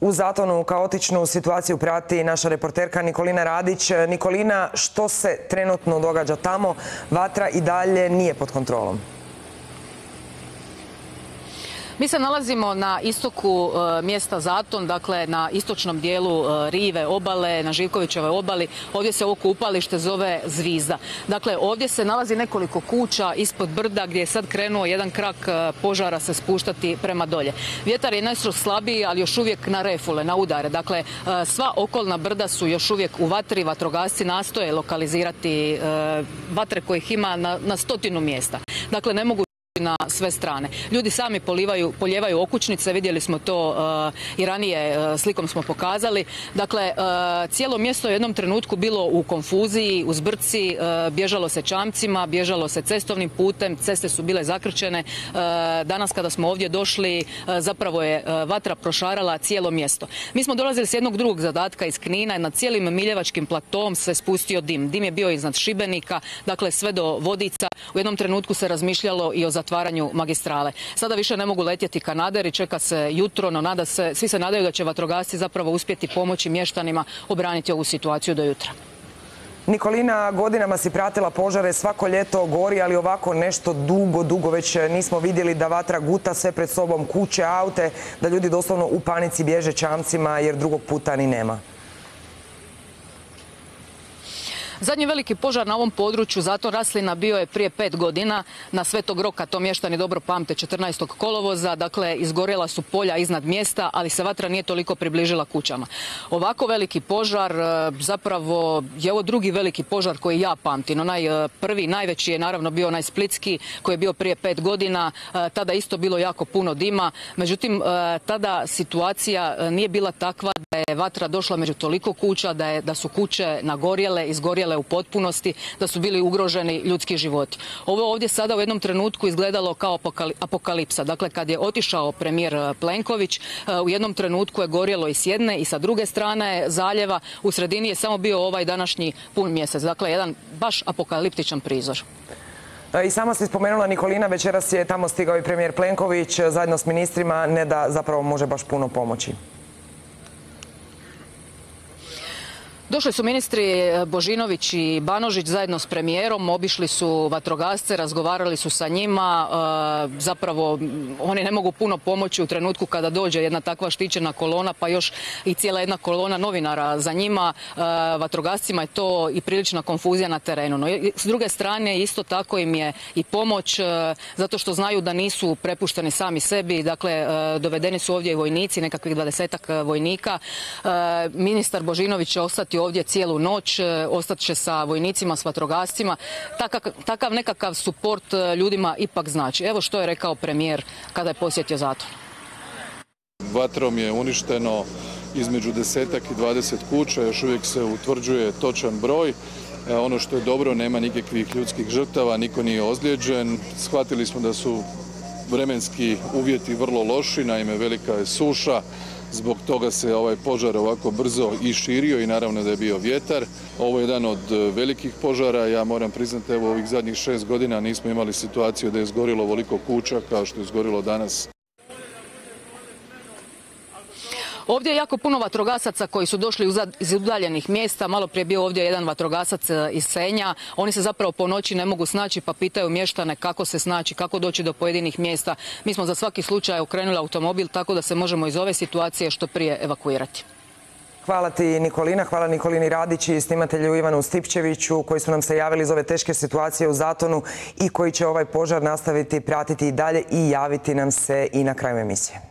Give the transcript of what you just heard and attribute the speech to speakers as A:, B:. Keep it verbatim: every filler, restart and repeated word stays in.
A: U Zatonu kaotičnu situaciju prati naša reporterka Nikolina Radić. Nikolina, što se trenutno događa tamo? Vatra i dalje nije pod kontrolom.
B: Mi se nalazimo na istoku e, mjesta Zaton, dakle na istočnom dijelu e, rive obale, na Živkovićevoj obali. Ovdje se ovo kupalište zove Zvizda. Dakle, ovdje se nalazi nekoliko kuća ispod brda gdje je sad krenuo jedan krak e, požara se spuštati prema dolje. Vjetar je nešto slabiji, ali još uvijek na refule, na udare. Dakle, e, sva okolna brda su još uvijek u vatri. Vatrogasci nastoje lokalizirati e, vatre kojih ima na, na stotinu mjesta. Dakle, ne mogu na sve strane. Ljudi sami polivaju, poljevaju okućnice, vidjeli smo to uh, i ranije uh, slikom smo pokazali. Dakle, uh, cijelo mjesto je u jednom trenutku bilo u konfuziji, u zbrci, uh, bježalo se čamcima, bježalo se cestovnim putem, ceste su bile zakrčene. Uh, danas kada smo ovdje došli, uh, zapravo je uh, vatra prošarala cijelo mjesto. Mi smo dolazili s jednog drugog zadatka iz Knina, nad cijelim Miljevačkim platom se spustio dim. Dim je bio iznad Šibenika, dakle sve do Vodica. U jednom trenutku se razmišljalo i o zatvaranju magistrale. Sada više ne mogu letjeti kanaderi, čeka se jutro, no nada se, svi se nadaju da će vatrogasci zapravo uspjeti pomoći mještanima obraniti ovu situaciju do jutra.
A: Nikolina, godinama si pratila požare, svako ljeto gori, ali ovako nešto dugo, dugo već nismo vidjeli da vatra guta sve pred sobom, kuće, aute, da ljudi doslovno u panici bježe čamcima jer drugog puta ni nema.
B: Zadnji veliki požar na ovom području Zaton Raslina bio je prije pet godina na Svetog Roka, to mještani dobro pamte, četrnaestog kolovoza. Dakle, izgorjela su polja iznad mjesta, ali se vatra nije toliko približila kućama. Ovako veliki požar, zapravo je ovo drugi veliki požar koji ja pamtim. Onaj prvi, najveći je naravno bio onaj splitski koji je bio prije pet godina. Tada isto bilo jako puno dima. Međutim, tada situacija nije bila takva da je vatra došla među toliko kuća, da, je, da su kuće nagorjele, izgorjele u potpunosti, da su bili ugroženi ljudski životi. Ovo ovdje sada u jednom trenutku izgledalo kao apokalipsa. Dakle, kad je otišao premijer Plenković, u jednom trenutku je gorjelo i s jedne i sa druge strane zaljeva. U sredini je samo bio ovaj današnji pun mjesec. Dakle, jedan baš apokaliptičan prizor.
A: I sama si spomenula, Nikolina, večeras je tamo stigao i premijer Plenković zajedno s ministrima, ne da zapravo može baš puno pomoći.
B: Došli su ministri Božinović i Banožić zajedno s premijerom, obišli su vatrogasce, razgovarali su sa njima. Zapravo, oni ne mogu puno pomoći u trenutku kada dođe jedna takva štićena kolona, pa još i cijela jedna kolona novinara za njima. Vatrogascima je to i prilična konfuzija na terenu. No, s druge strane, isto tako im je i pomoć, zato što znaju da nisu prepušteni sami sebi. Dakle, dovedeni su ovdje i vojnici, nekakvih dvadesetak vojnika. Ministar Božinović će ostati ovdje cijelu noć, ostat će sa vojnicima, s vatrogascima. Takav, takav nekakav suport ljudima ipak znači. Evo što je rekao premijer kada je posjetio Zaton.
C: Vatrom je uništeno između desetak i dvadeset kuća, još uvijek se utvrđuje točan broj. Ono što je dobro, nema nikakvih ljudskih žrtava, niko nije ozlijeđen. Shvatili smo da su vremenski uvjeti vrlo loši, naime velika je suša. Zbog toga se ovaj požar ovako brzo i širio i naravno da je bio vjetar. Ovo je jedan od velikih požara. Ja moram priznati, evo ovih zadnjih šest godina nismo imali situaciju da je izgorilo ovoliko kuća kao što je izgorilo danas.
B: Ovdje je jako puno vatrogasaca koji su došli iz udaljenih mjesta. Malo prije bio ovdje jedan vatrogasac iz Senja. Oni se zapravo po noći ne mogu snaći pa pitaju mještane kako se snaći, kako doći do pojedinih mjesta. Mi smo za svaki slučaj okrenuli automobil tako da se možemo iz ove situacije što prije evakuirati.
A: Hvala ti, Nikolina. Hvala Nikolini Radić i snimatelju Ivanu Stipčeviću koji su nam se javili iz ove teške situacije u Zatonu i koji će ovaj požar nastaviti pratiti i dalje i javiti nam se i na kraju emisije.